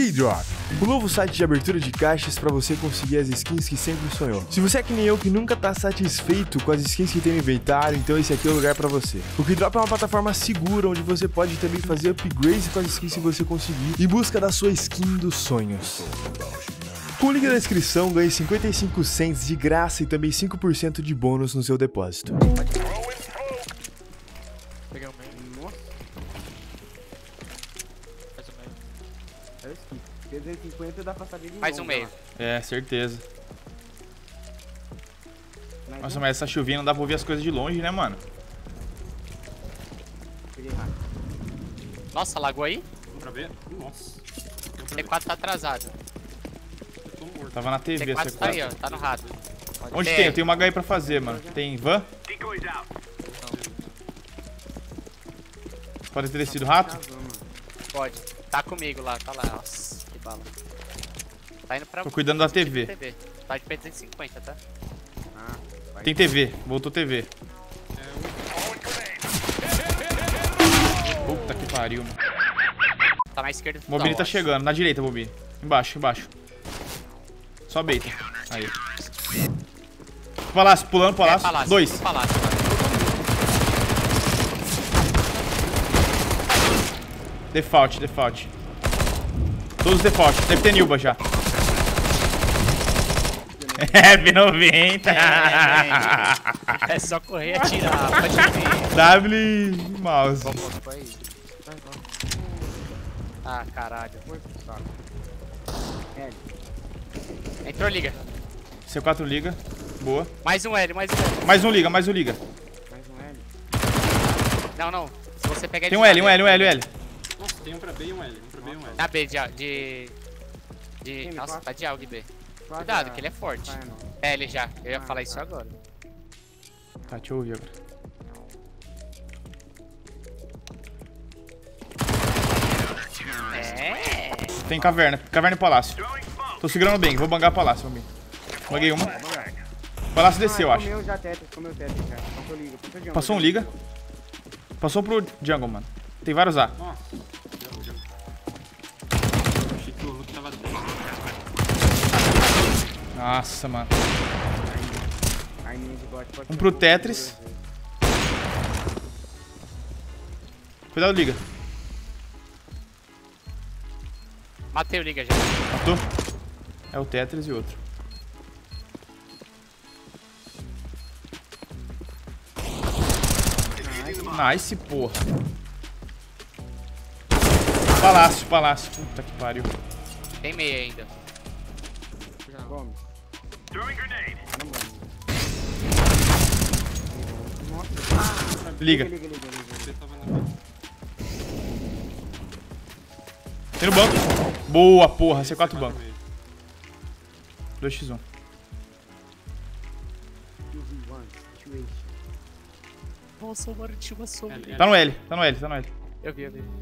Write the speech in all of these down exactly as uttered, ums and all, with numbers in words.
Keydrop, o novo site de abertura de caixas para você conseguir as skins que sempre sonhou. Se você é que nem eu que nunca tá satisfeito com as skins que tem no inventário, então esse aqui é o lugar para você. O Keydrop é uma plataforma segura onde você pode também fazer upgrades com as skins que você conseguir em busca da sua skin dos sonhos. Com o link na descrição, ganhe cinquenta e cinco cents de graça e também cinco por cento de bônus no seu depósito. Peguei o meio. Nossa. Faz o meio. É o skip. trezentos e cinquenta dá pra saber de Mais um longe, meio. ó. É, certeza. Mais Nossa, um. mas essa chuvinha não dá pra ouvir as coisas de longe, né, mano? Peguei hack. Nossa, lagou aí? Pra ver? Nossa. C quatro tá atrasado. Eu tô morto. Tava na T V C essa quatro tá aí, ó. Tá no rato. Onde T R. tem? Eu tenho uma H I pra fazer, mano. Tem van? Pode ter descido rato? Casou, mano. Pode. Tá comigo lá, tá lá. Nossa, que bala. Tá indo pra... Tô cuidando da T V. T V. Tá de P duzentos e cinquenta, tá? Ah, vai. Tem T V, voltou T V. Puta que pariu, mano. Tá na esquerda. Mobile tá ó. chegando, na direita, Mobile. Embaixo, embaixo. Só beita. Aí. Palácio, pulando É, palácio. palácio. Dois. Palácio. Default, default. Todos default. Deve ter Nilba já. É, P noventa. É só correr e atirar, pode vir. W mouse. Vamos, foi aí. Vai, vamos. Ah, caralho. Foi pro saco. L. Entrou, liga. C quatro liga. Boa. Mais um L, mais um L. Mais um liga, mais um liga. Mais um L. Não, não. Se você pegar Tem um L, um L, um L, um L. Nossa, tem um pra B e um L. Um pra B e um L. Na B, de... de... de... M Nossa, quatro. tá de AUG B. Quatro Cuidado, A. que ele é forte. Vai, não. L já. Eu ia Ah, falar isso tá. agora. Tá, deixa eu ouvir agora. É. Tem caverna. Caverna e palácio. Tô segurando bem, vou bangar palácio, Mobile. Banguei uma. Palácio desceu, eu Ah, acho. comeu já Tetris, comeu Tetris já. Passou liga. Passou jungle, Passou um jungle. liga. Passou pro jungle, mano. Tem vários A. Nossa. Jogo, jogo. Achei que o Hulk tava dentro. Nossa, mano. Aí, linha de bot pode Um ser pro pouco Tetris. duas vezes. Cuidado, liga. Matei o liga já. Matou? É o Tetris e outro. Nice, porra. Palácio, palácio. Puta que pariu. Tem meia ainda. Come. Não, mano. Nossa. Liga. Liga, liga, liga, liga. Você tava na B. Tem no banco. Boa, porra. C quatro banco. meio. dois por um. Nossa, mano, tinha uma sombra. L, Tá no L, tá no L, tá no L. Eu vi, eu vi.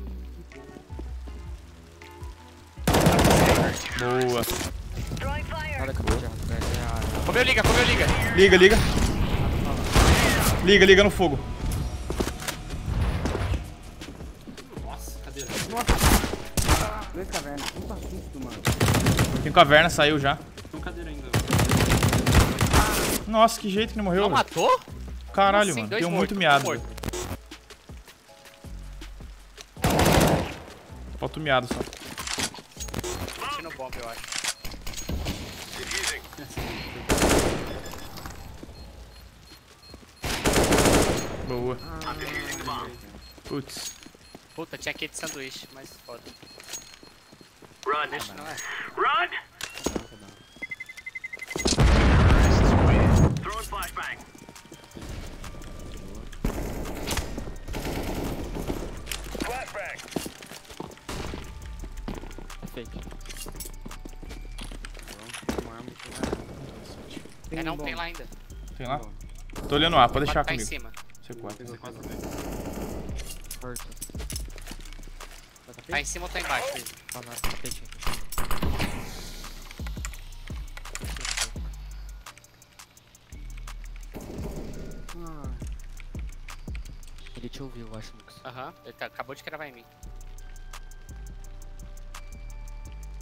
Boa. Nada que eu já. Comeu liga, comeu liga. Liga, liga. Liga, liga no fogo. Nossa, cadeira. Dois cavernas. Puta susto, mano. Tem caverna, saiu já. Tem um cadeira ainda. Nossa, que jeito que não morreu. Não velho. matou? Caralho, Sim, mano. dois Deu mortos, muito miado. morto. velho. Falta o miado só. Deixa no bomb, eu acho. Boa. Putz. Puta, tinha aqui de sanduíche, mas foda. Run. Deixa não é. Run. Throwing flashbang. Flashbang. Fake. Tem É, não um tem bom. lá ainda. Tem lá? Tô olhando A, pode deixar Tá em comigo. cima. C quatro. C quatro B. Tá em cima ou tá embaixo? Luiz? Ah, Ele te ouviu, eu acho, Lucas. Aham, ele tá- acabou de cravar em mim.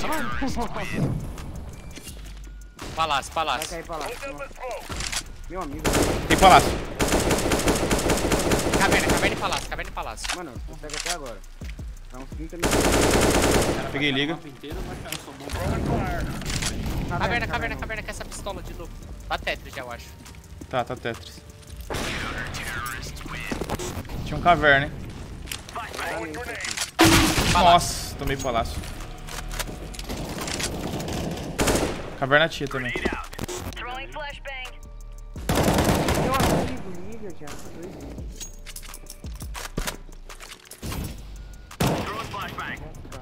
Palácio, Vai palácio. cair pra lá. Meu amigo. Tem palácio. Caverna, caverna e palácio, caverna e palácio. Mano, eu pego até agora. Dá uns trinta minutos. Peguei liga. O mapa inteiro vai ficar no seu bom. Caverna, caverna, caverna, com essa pistola de novo. Tá Tetris já, eu acho. Tá, tá Tetris. Tinha um caverna, hein? Nossa, tomei palácio. Caverna tia também. Throwing flashbang. Meu amigo, liga, já. Dois minutos. Throwing flashbang.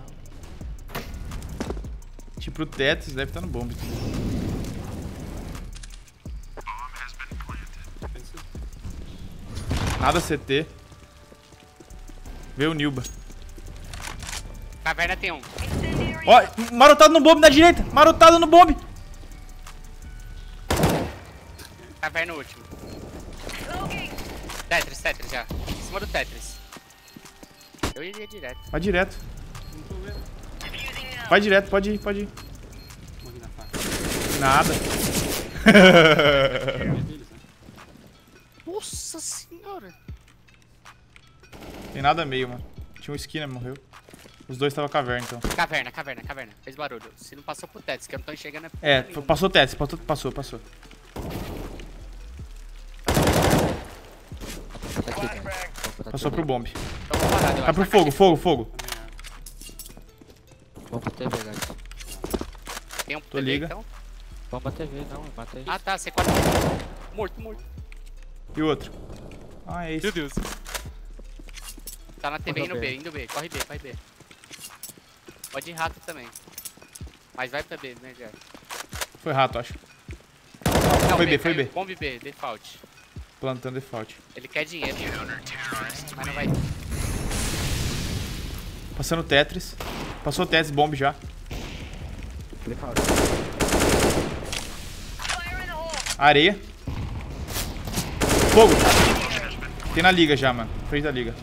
Tipo o Tetris, deve estar no bomb. Nada C T. Vê o Nilba. Caverna tem um. Ó, marotado no bomb na direita. Marotado no bomb. Caverna último. Tetris, Tetris já. Em cima do Tetris. Eu iria direto. Vai direto. Não tô vendo. Vai direto, pode ir, pode ir. Morri na faca. Nada. É deles, né? Nossa senhora. Tem nada meio, mano. Tinha um esquina, morreu. Os dois estavam caverna, então. Caverna, caverna, caverna. Fez barulho. Se não passou pro Tetris, que eu não tô enxergando. É, porra nenhuma. passou o Tetris, passou, passou, passou. Tá aqui, velho. Bomba tá Passou pro T V. bomb. Tô parado, eu Tá acho, pro na fogo, caixa. fogo, fogo. Bomba T V, guys. Tem um Tô T V, liga. então? Bomba T V, não, eu matei. Ah tá, C quatro. Morto, morto. E o outro? Ah, é isso. Meu Deus. Tá na T V Corre indo B, B. indo B. Corre B, corre B. Pode ir rato também. Mas vai pra B, né, já. Foi rato, acho. Não, Foi B, foi B. Bomb B, default. Plantando default. Ele quer dinheiro. Mas não vai. Passando Tetris. Passou Tetris, bomb já. Ele fala. Areia. Fogo. Tem na liga já, mano. Frente da liga.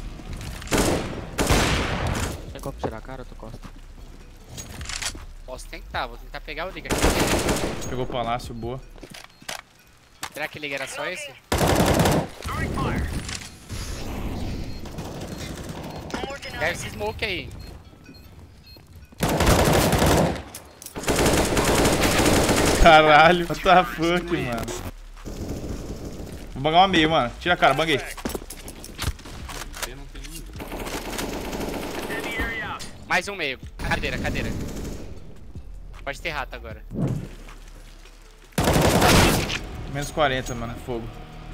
Tem como tirar a cara, eu tô costa. Posso tentar, vou tentar pegar o liga. Pegou o palácio, boa. Será que liga era só esse? Quer esse smoke aí. Caralho, what the fuck, mano. Vou bangar uma meia, mano. Tira a cara, banguei. B não tem ninguém. Mais um meio. Cadeira, cadeira. Pode ter rato agora. Menos quarenta, mano. Fogo.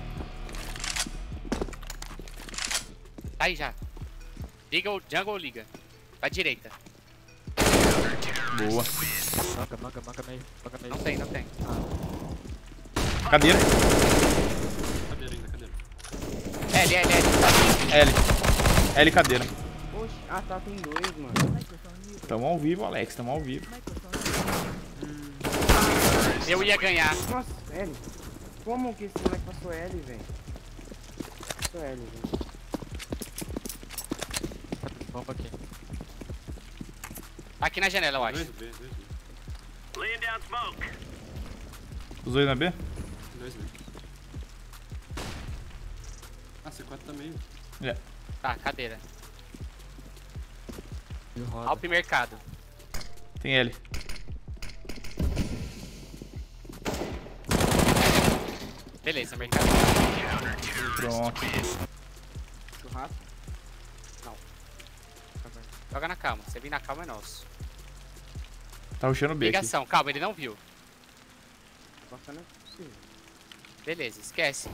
Tá aí já. Liga o jungle ou liga? Pra direita. Boa. Manga, manga, manga meio. Manga meio. Não tem, não tem. Cadeira. Cadeira ainda, cadeira. L, L, L. L. L cadeira. Oxe, ah tá, tem dois, mano. Tamo ao vivo, Alex. Tamo ao vivo. Eu ia ganhar. Nossa, L. Como que esse moleque passou L, velho? Passou L, velho. Bomba aqui. Aqui na janela, eu Dois acho. B, dois B. Laying down smoke. Os dois na B? Dois B. Ah, C quatro tá meio. É. Tá, cadeira. E roda. Alp mercado. Tem L. Beleza, mercado. Pronto. Churrasco. Joga na calma. Se vir na calma é nosso. Tá rushando B aqui. Ligação, calma, ele não viu. Bacana é possível. Beleza, esquece.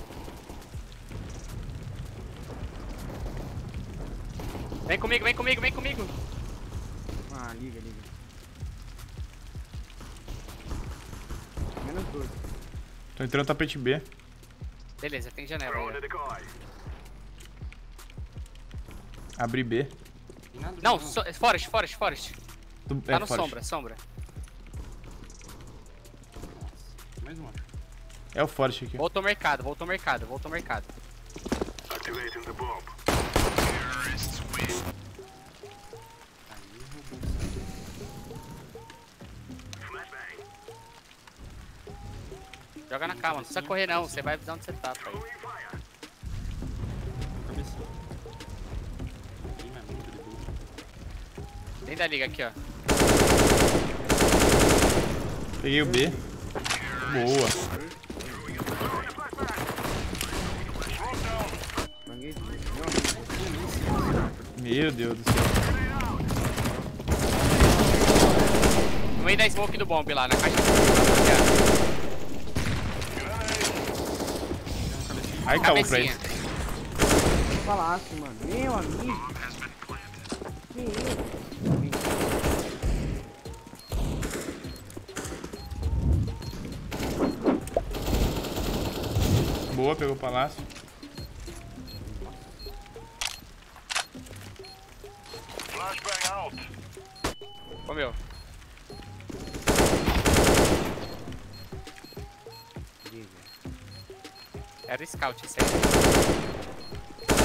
Vem comigo, vem comigo, vem comigo. Ah, liga, liga. Menos dois. Tô entrando no tapete B. Beleza, tem janela aí. ó. Abri B. Tem nada. Não, so, forest, forest, forest. Do, Tá é, no forte. sombra, sombra. Mais um, acho. É o forte aqui. Voltou mercado, voltou mercado, voltou mercado. Activating the bomb. Aí roubou. Joga na calma, não precisa correr não, você vai avisar onde você tá, pai. Cabecinha. Ih, mas muito de boa. Dentro da liga aqui, ó. Peguei o B. Boa. Banguei de meu amigo. Meu Deus do céu. No meio da smoke do bomb lá, na caixa. Rapaziada. Aí caiu pra ele. Cabecinha. Palácio, mano. Meu amigo. Que isso? Boa, pegou o palácio. Flashbang out. Ô meu. Era o scout isso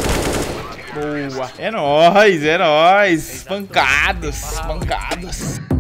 aí. Boa. É nóis, é nóis. Pancadas, pancadas.